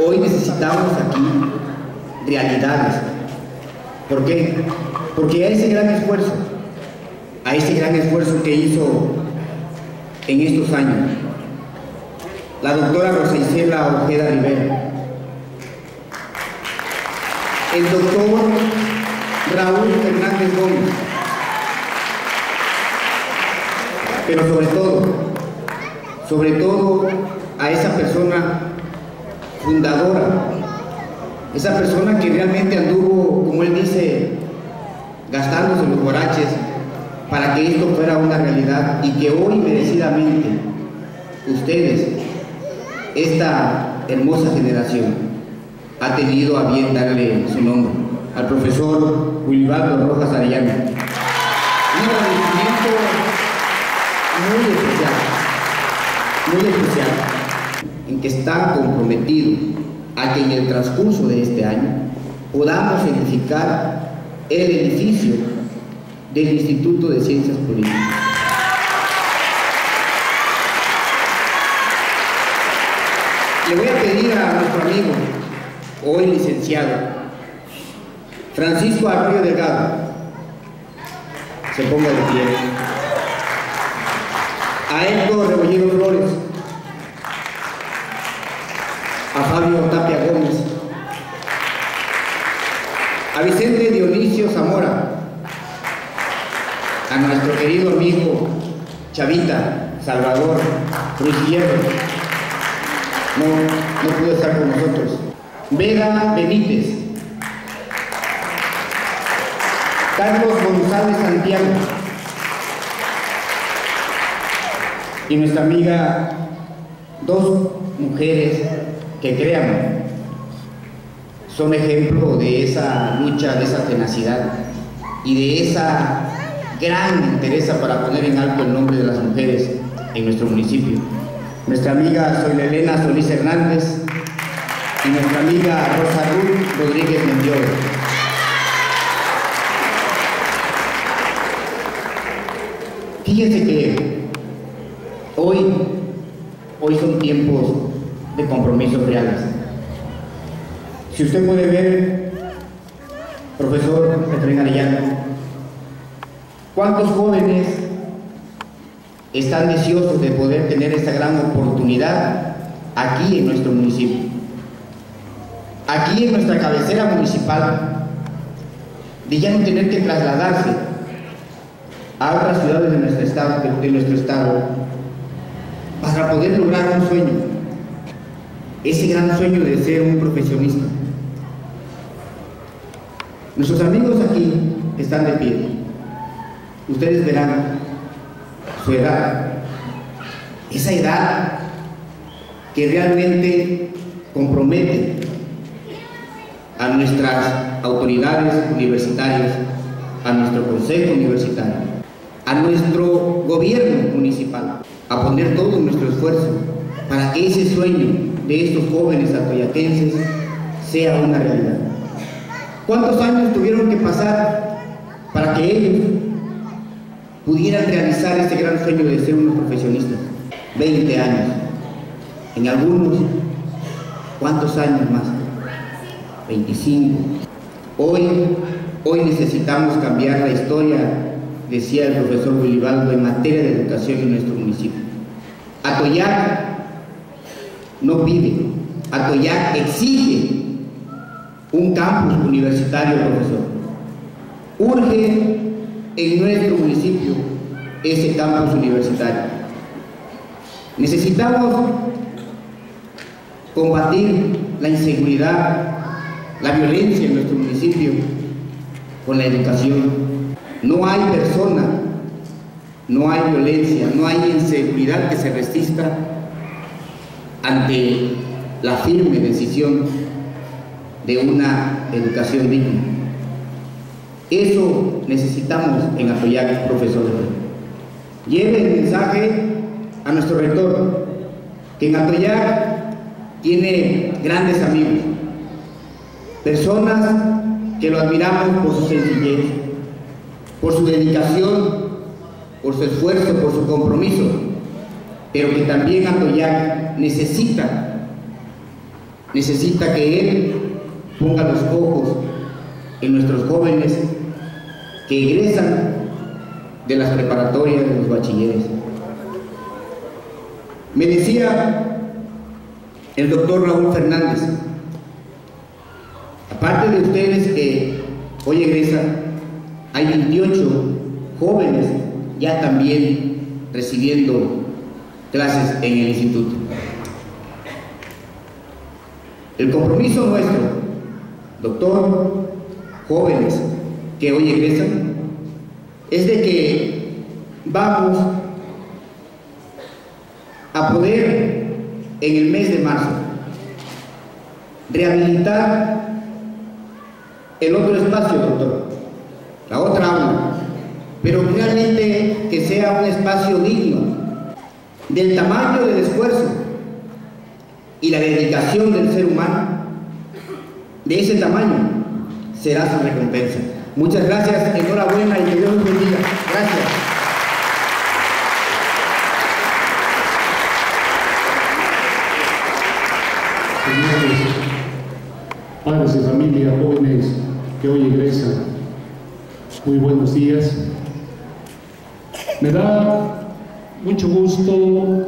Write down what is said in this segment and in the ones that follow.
Hoy necesitamos aquí realidades. ¿Por qué? Porque a ese gran esfuerzo que hizo en estos años la doctora Rosa Isela Ojeda Rivera, el doctor Raúl Fernández Gómez, pero sobre todo a esa persona fundadora, esa persona que realmente anduvo, como él dice, gastándose los guaraches para que esto fuera una realidad, y que hoy merecidamente ustedes, esta hermosa generación, ha tenido a bien darle su nombre, al profesor Wilibaldo Rojas Arellano. Un agradecimiento muy especial, en que está comprometido a que en el transcurso de este año podamos edificar el edificio del Instituto de Ciencias Políticas. Le voy a pedir a nuestro amigo, hoy licenciado, Francisco Arroyo Delgado, se ponga de pie. A Héctor Rebolledo Flores, a Fabio Tapia Gómez, a Vicente Dionisio Zamora, a nuestro querido amigo Chavita Salvador Ruiz Hierro, no pudo estar con nosotros, Vega Benítez, Carlos González Santiago, y nuestra amiga, dos mujeres que, créanme, son ejemplo de esa lucha, de esa tenacidad y de esa gran interés para poner en alto el nombre de las mujeres en nuestro municipio. Nuestra amiga Zoila Elena Solís Hernández y nuestra amiga Rosa Ruth Rodríguez Mendiola. Fíjense que hoy son tiempos de compromisos reales. Si usted puede ver, profesor Efraín Arellano, ¿cuántos jóvenes están deseosos de poder tener esta gran oportunidad aquí en nuestro municipio? Aquí en nuestra cabecera municipal, de ya no tener que trasladarse a otras ciudades de nuestro estado, para poder lograr un sueño, ese gran sueño de ser un profesionista. Nuestros amigos aquí están de pie. Ustedes verán su edad, esa edad que realmente compromete a nuestras autoridades universitarias, a nuestro consejo universitario, a nuestro gobierno municipal, a poner todo nuestro esfuerzo para que ese sueño de estos jóvenes atoyaquenses sea una realidad. ¿Cuántos años tuvieron que pasar para que ellos pudieran realizar este gran sueño de ser unos profesionistas? 20 años. En algunos, ¿cuántos años más? 25. Hoy necesitamos cambiar la historia, decía el profesor Wilibaldo, en materia de educación en nuestro municipio. Atoyac no pide, Atoyac exige un campus universitario, profesor. Urge en nuestro municipio ese campus universitario. Necesitamos combatir la inseguridad, la violencia en nuestro municipio con la educación. No hay persona, no hay violencia, no hay inseguridad que se resista ante la firme decisión de una educación digna. Eso necesitamos en Atoyac, profesor. Lleve el mensaje a nuestro rector, que en Atoyac tiene grandes amigos, personas que lo admiramos por su sencillez, por su dedicación, por su esfuerzo, por su compromiso, pero que también Atoyac necesita necesita que Él ponga los ojos en nuestros jóvenes que egresan de las preparatorias, de los bachilleres. Me decía el doctor Raúl Fernández, aparte de ustedes que hoy egresan, hay 28 jóvenes ya también recibiendo clases en el instituto. El compromiso nuestro, doctor, jóvenes que hoy egresan, es de que vamos a poder en el mes de marzo rehabilitar el otro espacio, doctor, la otra aula, pero realmente que sea un espacio digno del tamaño del esfuerzo y la dedicación del ser humano. De ese tamaño será su recompensa. Muchas gracias, enhorabuena y que Dios los bendiga. Gracias. Señores, padres de familia, jóvenes que hoy egresan, muy buenos días. Me da mucho gusto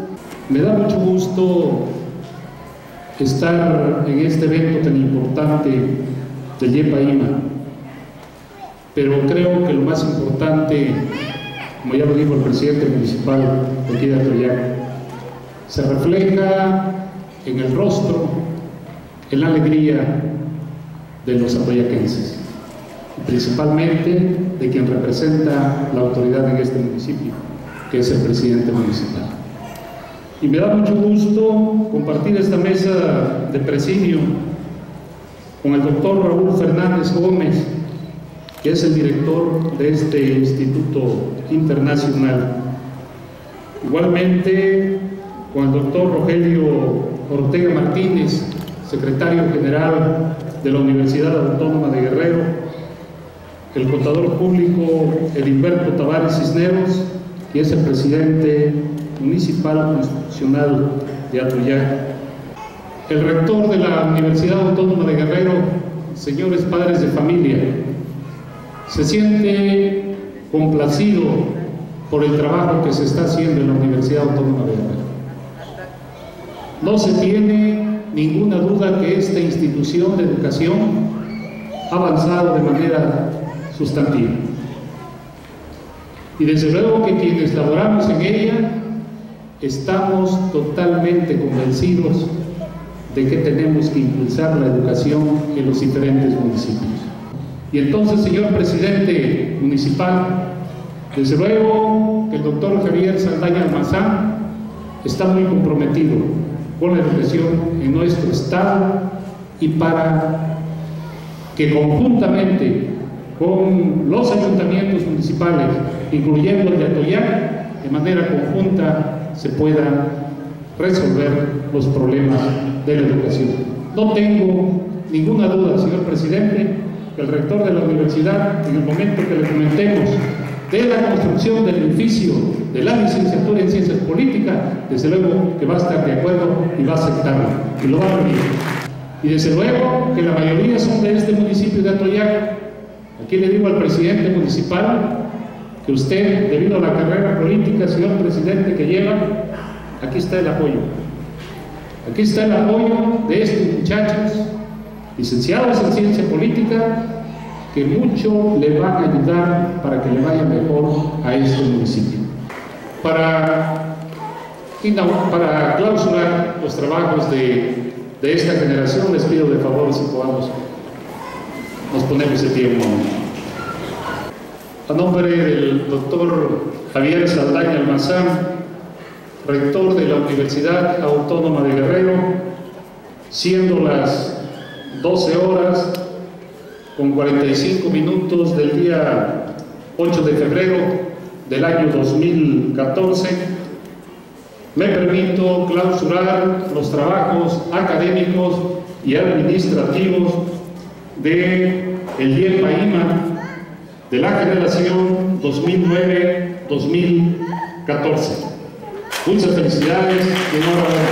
estar en este evento tan importante del YEPA-IMA, pero creo que lo más importante, como ya lo dijo el presidente municipal de aquí de Atoyac, se refleja en el rostro, en la alegría de los atoyaquenses, principalmente de quien representa la autoridad en este municipio, que es el presidente municipal. Y me da mucho gusto compartir esta mesa de presidio con el doctor Raúl Fernández Gómez, que es el director de este Instituto Internacional. Igualmente con el doctor Rogelio Ortega Martínez, secretario general de la Universidad Autónoma de Guerrero, el contador público Edilberto Tavares Cisneros, que es el presidente municipal constitucional de Atoyac, el rector de la Universidad Autónoma de Guerrero, señores padres de familia. Se siente complacido por el trabajo que se está haciendo en la Universidad Autónoma de Guerrero. No se tiene ninguna duda que esta institución de educación ha avanzado de manera sustantiva. Y desde luego que quienes laboramos en ella estamos totalmente convencidos de que tenemos que impulsar la educación en los diferentes municipios. Y entonces, señor presidente municipal, desde luego que el doctor Javier Saldaña Almazán está muy comprometido con la educación en nuestro estado y para que conjuntamente con los ayuntamientos municipales, incluyendo el de Atoyac, de manera conjunta se puedan resolver los problemas de la educación. No tengo ninguna duda, señor presidente, que el rector de la universidad, en el momento que le comentemos de la construcción del edificio de la licenciatura en Ciencias Políticas, desde luego que va a estar de acuerdo y va a aceptarlo, y lo va a pedir. Y desde luego que la mayoría son de este municipio de Atoyac. Aquí le digo al presidente municipal que usted, debido a la carrera política, señor presidente, que lleva, aquí está el apoyo. Aquí está el apoyo de estos muchachos, licenciados en Ciencia Política, que mucho le van a ayudar para que le vaya mejor a este municipio. Para clausurar los trabajos de esta generación, les pido de favor si nos ponemos de pie un momento. A nombre del doctor Javier Saldaña Almazán, rector de la Universidad Autónoma de Guerrero, siendo las 12 horas con 45 minutos del día 8 de febrero del año 2014, me permito clausurar los trabajos académicos y administrativos de el YEPA-IMA de la generación 2009-2014. Muchas felicidades y enhorabuena.